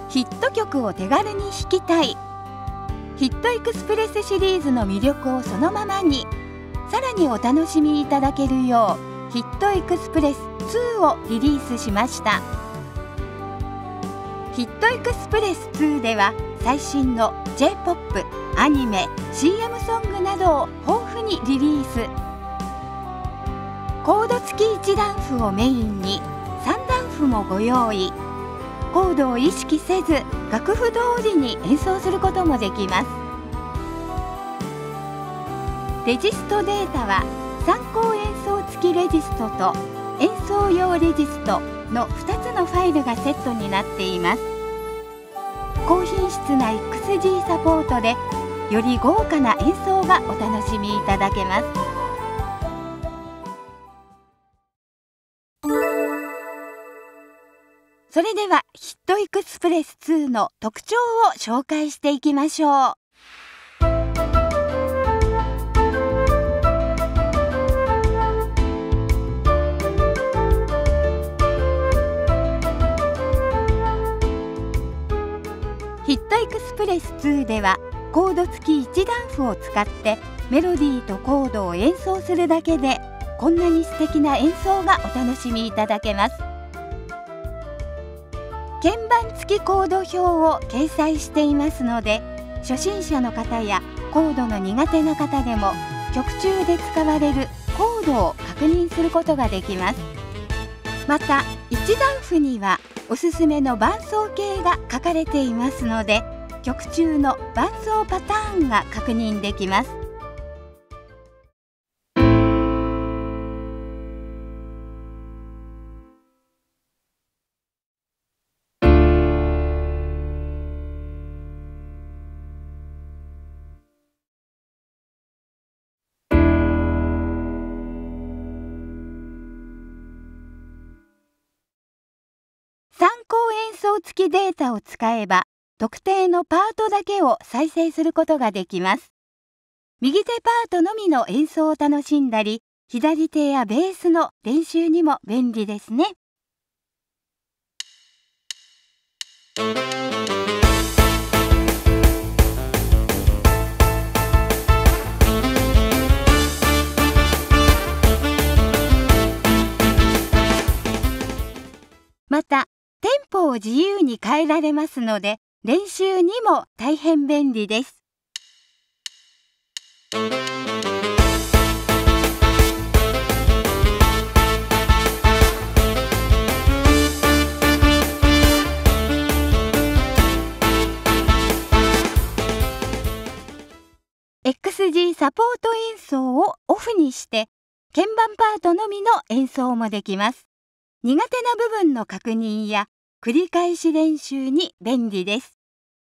ヒット曲を手軽に弾きたい。ヒットエクスプレスシリーズの魅力をそのままに、さらにお楽しみいただけるようヒットエクスプレス2をリリースしました。ヒットエクスプレス2では最新の J-POP、アニメ、CM ソングなどを豊富にリリース。コード付き1ダンフをメインに3ダンフもご用意。コードを意識せず楽譜通りに演奏することもできます。レジストデータは参考演奏付きレジストと演奏用レジストの2つのファイルがセットになっています。高品質な XG サポートでより豪華な演奏がお楽しみいただけます。それではヒットエクスプレス2の特徴を紹介していきましょう。ヒットエクスプレス2ではコード付き1ダンフを使ってメロディーとコードを演奏するだけでこんなに素敵な演奏がお楽しみいただけます。鍵盤付きコード表を掲載していますので、初心者の方やコードの苦手な方でも曲中で使われるコードを確認することができます。また1ダンフにはおすすめの伴奏形が書かれていますので、曲中の伴奏パターンが確認できます。参考演奏付きデータを使えば特定のパートだけを再生することができます。右手パートのみの演奏を楽しんだり、左手やベースの練習にも便利ですね。またテンポを自由に変えられますので、練習にも大変便利です。XG サポート演奏をオフにして鍵盤パートのみの演奏もできます。苦手な部分の確認や繰り返し練習に便利です。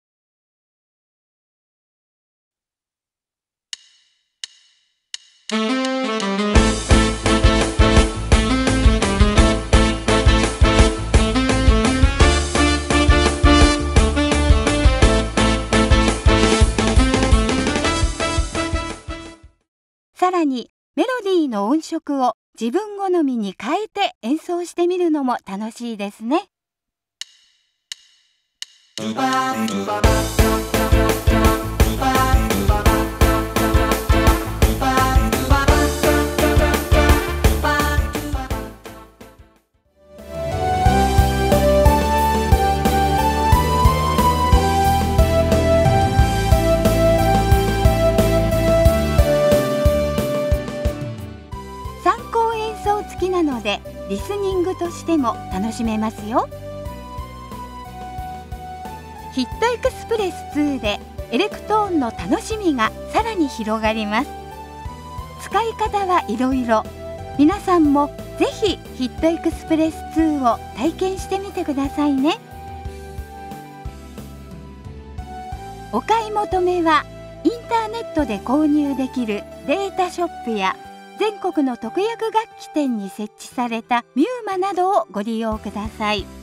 さらにメロディーの音色を自分好みに変えて演奏してみるのも楽しいですね。参考演奏付きなのでリスニングとしても楽しめますよ。ヒットエクスプレス2でエレクトーンの楽しみがさらに広がります。使い方はいろいろ。皆さんもぜひヒットエクスプレス2を体験してみてくださいね。お買い求めはインターネットで購入できるデータショップや全国の特約楽器店に設置されたミューマなどをご利用ください。